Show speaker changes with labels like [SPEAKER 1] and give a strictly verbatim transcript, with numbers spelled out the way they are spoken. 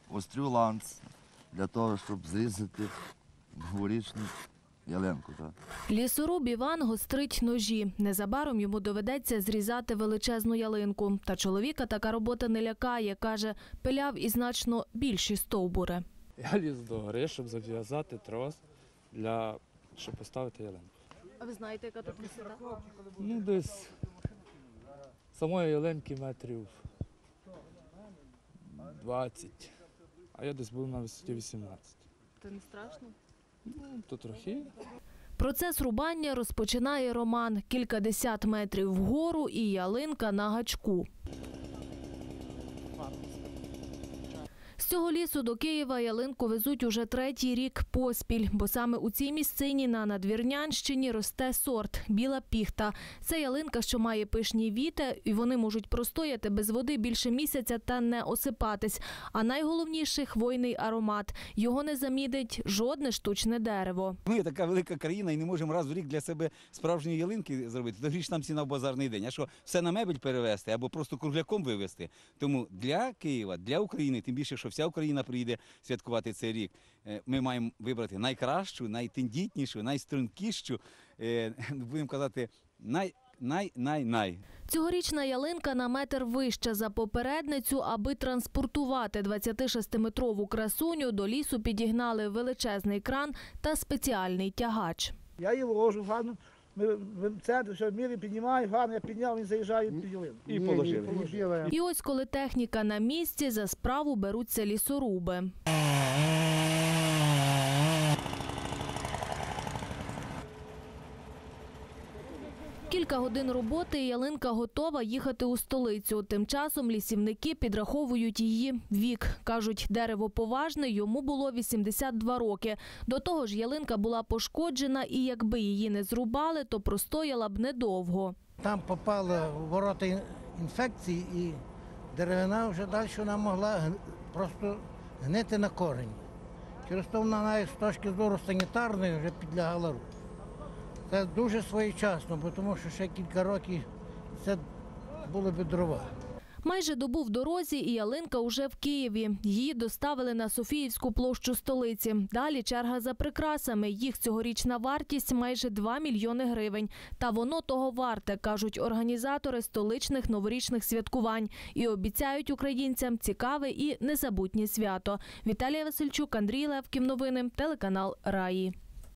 [SPEAKER 1] острю ланц для того, щоб зрізати новорічну ялинку. Так.
[SPEAKER 2] Лісоруб Іван гострить ножі. Незабаром йому доведеться зрізати величезну ялинку. Та чоловіка така робота не лякає. Каже, пиляв і значно більші стовбури.
[SPEAKER 3] Я ліз до гори, щоб зав'язати трос, для, щоб поставити ялинку.
[SPEAKER 2] А ви знаєте, яка тут висота?
[SPEAKER 3] Ну, десь самої ялинки метрів двадцять, а я десь був на висоті вісімнадцять.
[SPEAKER 2] Це не страшно?
[SPEAKER 3] Ну, то трохи.
[SPEAKER 2] Процес рубання розпочинає Роман. Кількадесят метрів вгору і ялинка на гачку. З цього лісу до Києва ялинку везуть уже третій рік поспіль, бо саме у цій місцині на Надвірнянщині росте сорт – біла піхта. Це ялинка, що має пишні віти, і вони можуть простояти без води більше місяця та не осипатись. А найголовніше – хвойний аромат. Його не замінить жодне штучне дерево.
[SPEAKER 4] Ми така велика країна і не можемо раз в рік для себе справжні ялинки зробити. То гріш нам ціна в базарний день. А що, все на мебель перевезти або просто кругляком вивезти? Тому для Києва, для України, тим більше, що вся Україна приїде святкувати цей рік, ми маємо вибрати найкращу, найтендітнішу, найстрункішу, будемо казати, най, най, най, най.
[SPEAKER 2] Цьогорічна ялинка на метр вища за попередницю. Аби транспортувати двадцятишестиметрову красуню, до лісу підігнали величезний кран та спеціальний тягач.
[SPEAKER 5] Я її ложу гарно, ми в центрі все мірі піднімаю, гарно я підняв, він заїжджає під ялинку.
[SPEAKER 4] І положили.
[SPEAKER 2] І ось коли техніка на місці, за справу беруться лісоруби. Кілька годин роботи і ялинка готова їхати у столицю. Тим часом лісівники підраховують її вік. Кажуть, дерево поважне, йому було вісімдесят два роки. До того ж, ялинка була пошкоджена і якби її не зрубали, то простояла б недовго.
[SPEAKER 6] Там попали в ворота інфекції і деревина вже далі вона могла просто гнити на корінь. Через то вона навіть з точки зору санітарної вже підлягала руху. Це дуже своєчасно, бо тому що ще кілька років це були б дрова.
[SPEAKER 2] Майже добу в дорозі і ялинка уже в Києві. Її доставили на Софіївську площу столиці. Далі черга за прикрасами. Їх цьогорічна вартість – майже два мільйони гривень. Та воно того варте, кажуть організатори столичних новорічних святкувань. І обіцяють українцям цікаве і незабутнє свято. Віталія Васильчук, Андрій Левків. Новини. Телеканал Раї.